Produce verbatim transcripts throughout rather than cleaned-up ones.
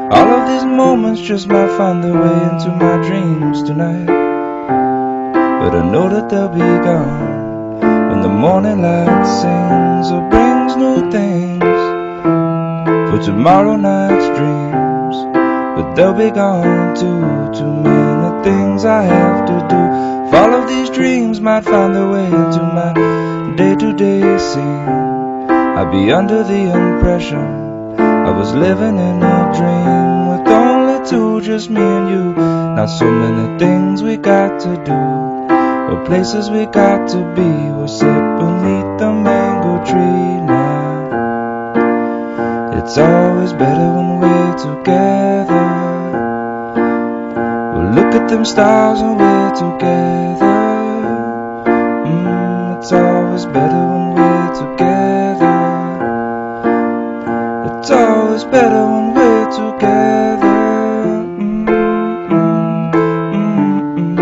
All of these moments just might find their way into my dreams tonight, but I know that they'll be gone when the morning light sings or brings new things for tomorrow night's dreams. But they'll be gone too, too many things I have to do. If all of these dreams might find their way into my day-to-day scene, I'd be under the impression I was living in a dream with only two, just me and you. Not so many things we got to do, or places we got to be. We'll sit beneath the mango tree now. It's always better when we're together. We'll look at them stars when we're together. Mm, it's always better when we're together. It's always better when we're together. Mm, mm, mm, mm,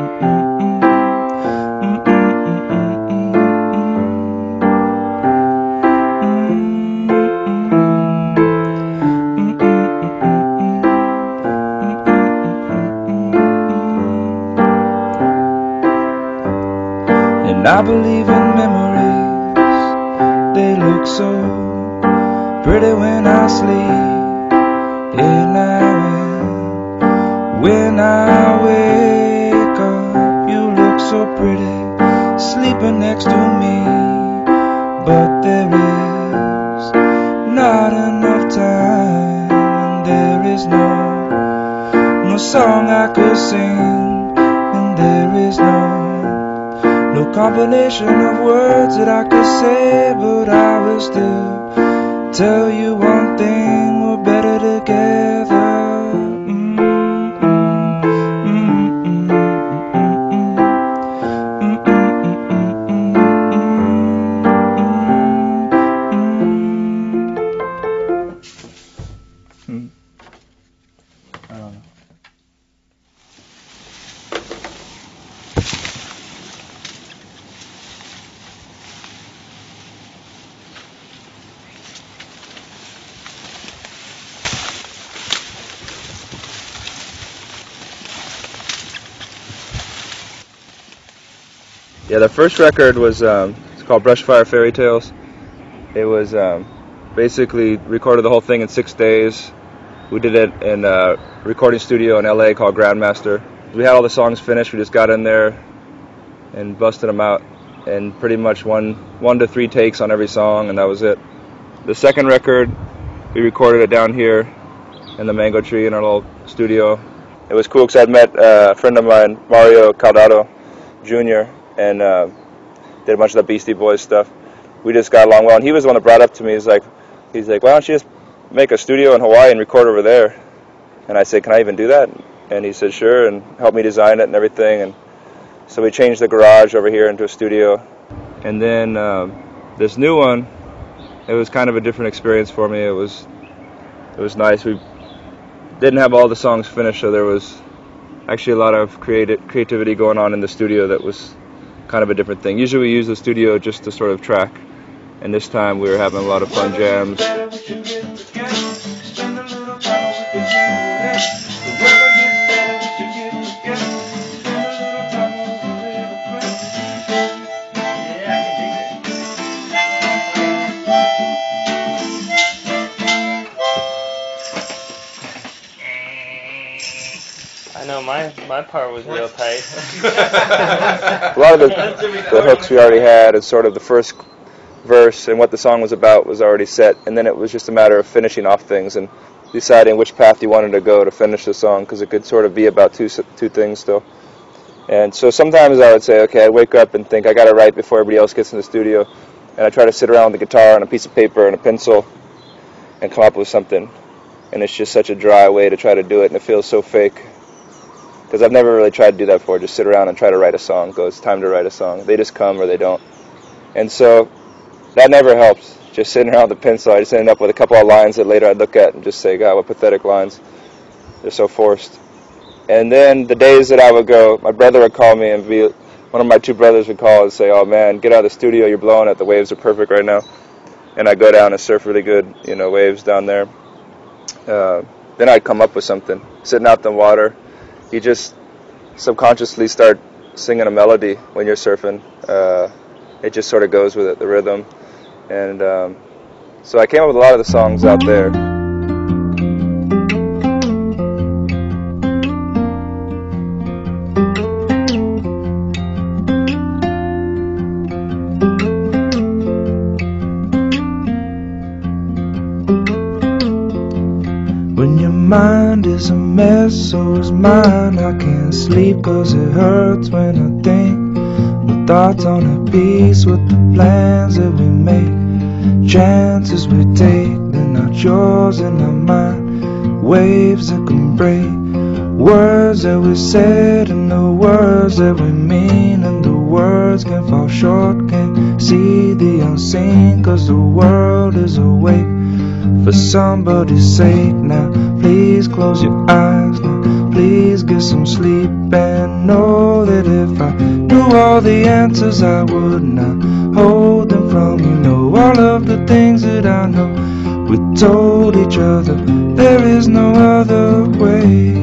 mm, mm. And I believe in memories, they look so pretty when I sleep at night. When I wake up, you look so pretty sleeping next to me. But there is not enough time, and there is no no song I could sing, and there is no no combination of words that I could say. But I will still tell you one thing, we're better together. Mm, mm, mm, mm, mm, mm, mm, mm. I don't know. Yeah, the first record was um, it's called Brushfire Fairy Tales. It was um, basically recorded the whole thing in six days. We did it in a recording studio in L A called Grandmaster. We had all the songs finished. We just got in there and busted them out, and pretty much one one to three takes on every song, and that was it. The second record, we recorded it down here in the Mango Tree in our little studio. It was cool because I'd met uh, a friend of mine, Mario Caldado Junior, and uh, did a bunch of the Beastie Boys stuff. We just got along well, and he was the one that brought up to me. He's like, he's like, why don't you just make a studio in Hawaii and record over there? And I said, can I even do that? And he said, sure, and helped me design it and everything. And so we changed the garage over here into a studio. And then um, this new one, it was kind of a different experience for me. It was, it was nice. We didn't have all the songs finished, so there was actually a lot of creative creativity going on in the studio that was kind of a different thing. Usually we use the studio just to sort of track, and this time we were having a lot of fun jams. I know my my part was real tight. A lot of the, the hooks we already had, and sort of the first verse and what the song was about was already set, and then it was just a matter of finishing off things and deciding which path you wanted to go to finish the song, because it could sort of be about two two things still. And so sometimes I would say, okay, I'd wake up and think I got to write before everybody else gets in the studio, and I try to sit around with the guitar and a piece of paper and a pencil and come up with something, and it's just such a dry way to try to do it, and it feels so fake. Because I've never really tried to do that before, just sit around and try to write a song. Go, it's time to write a song. They just come or they don't. And so that never helps, just sitting around with a pencil. I just ended up with a couple of lines that later I'd look at and just say, God, what pathetic lines. They're so forced. And then the days that I would go, my brother would call me, and be, one of my two brothers would call and say, oh man, get out of the studio, you're blowing it, the waves are perfect right now. And I'd go down and surf really good, you know, waves down there. Uh, then I'd come up with something. Sitting out in the water, you just subconsciously start singing a melody when you're surfing. Uh, it just sort of goes with it, the rhythm. And um, so I came up with a lot of the songs out there. When your mind is a mess, so is mine. I can't sleep cause it hurts when I think. My thoughts on a piece with the plans that we make, chances we take, they're not yours and not mine. Waves that can break, words that we said and the words that we mean, and the words can fall short, can't see the unseen cause the world is awake. For somebody's sake now, please close your eyes now, please get some sleep, and know that if I knew all the answers I would not hold them from you. Know all of the things that I know we told each other, there is no other way.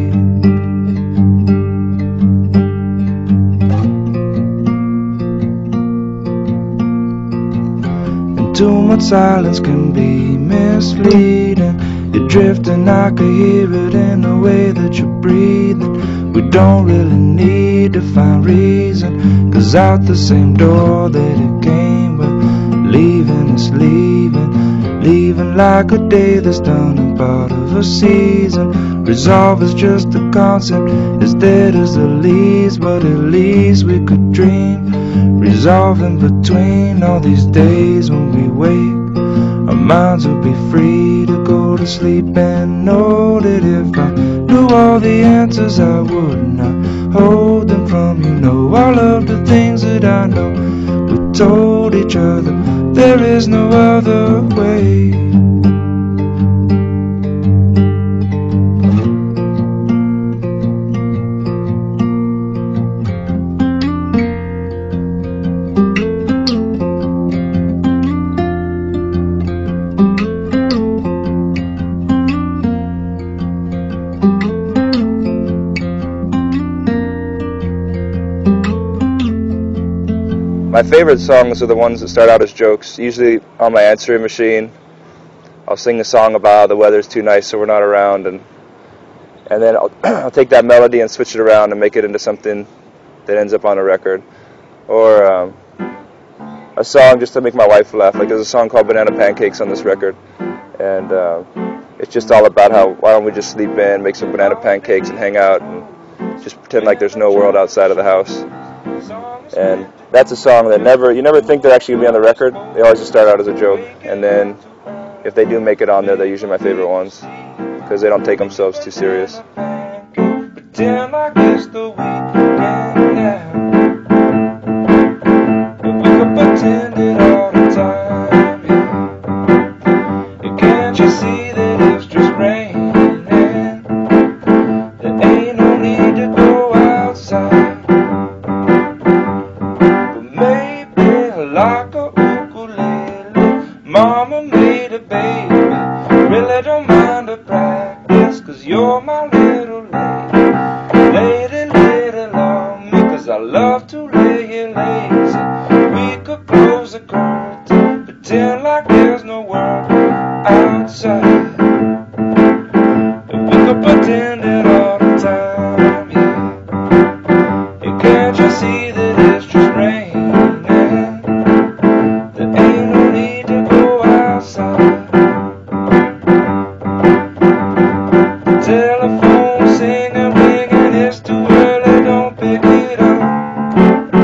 Too much silence can be misleading. You're drifting, I can hear it in the way that you're breathing. We don't really need to find reason, cause out the same door that it came, we're leaving, it's leaving. Leaving like a day that's done, a part of a season. Resolve is just a concept, as dead as the leaves, but at least we could dream. Resolving between all these days when we wake, our minds will be free to go to sleep, and know that if I knew all the answers I would not hold them from you. Know all of the things that I know we told each other, there is no other way. My favorite songs are the ones that start out as jokes, usually on my answering machine. I'll sing a song about how the weather's too nice so we're not around, and and then I'll, I'll take that melody and switch it around and make it into something that ends up on a record. Or um, a song just to make my wife laugh. Like there's a song called Banana Pancakes on this record, and uh, it's just all about how, why don't we just sleep in, make some banana pancakes and hang out and just pretend like there's no world outside of the house. And that's a song that never, you never think they're actually going to be on the record. They always just start out as a joke. And then if they do make it on there, they're usually my favorite ones, because they don't take themselves too serious. Pretend like it's the weekend now, but we could pretend it all the time, yeah. And can't you see that it's just raining? There ain't no need to go outside. Like a ukulele, mama made a baby. Really don't mind the practice, cause you're my little lady. Lady, lady, love me, cause I love to lay here lazy. We could close the curtain, pretend like there's no world outside. And we could pretend it all the time, yeah. And can't you see that it's just rain? Telephone singing, ringing, it's too early, don't pick it up.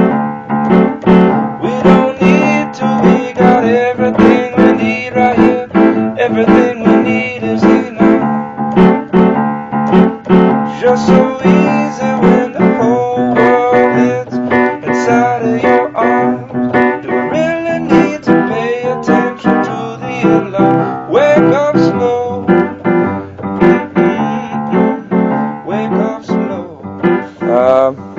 We don't need to, we got everything we need right here. Everything we need is enough. Just so easy when the whole world is inside of your arms. Do we really need to pay attention to the alarm? Wake up slow.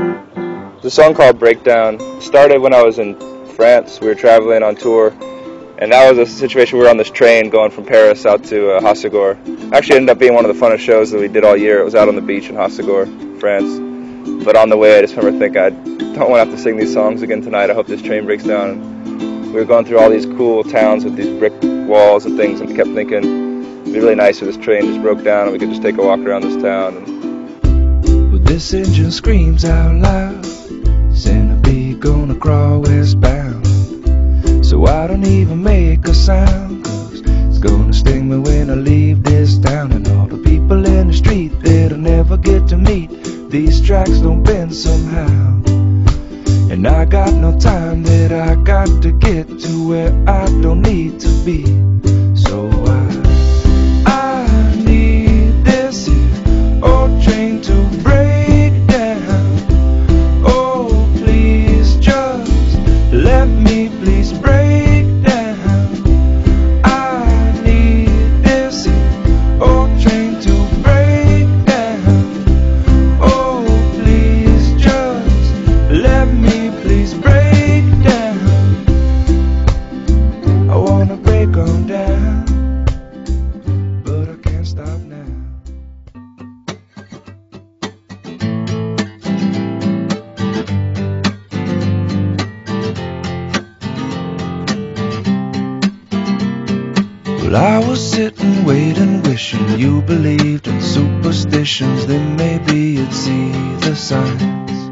Um, the song called Breakdown started when I was in France. We were traveling on tour, And that was a situation we were on this train going from Paris out to uh, Hossegor. Actually ended up being one of the funnest shows that we did all year. It was out on the beach in Hossegor, France. But on the way, I just remember thinking, I don't want to have to sing these songs again tonight. I hope this train breaks down. And we were going through all these cool towns with these brick walls and things, and kept thinking it'd be really nice if this train just broke down and we could just take a walk around this town. And well, this engine screams out loud, centipede gonna crawl westbound. So I don't even make a sound, 'cause it's gonna sting me when I leave this town. And all the people in the street that I never get to meet, these tracks don't bend somehow. And I got no time that I got to get to where I don't need to be. So I, I need this here old train to break down. Oh, please just let me please break down. I need this here old train to break down. Oh, please just let me please break down. I wanna break on down, but I can't stop now. Well, I was sitting, waiting, wishing you believed in superstitions. Then maybe you'd see the signs.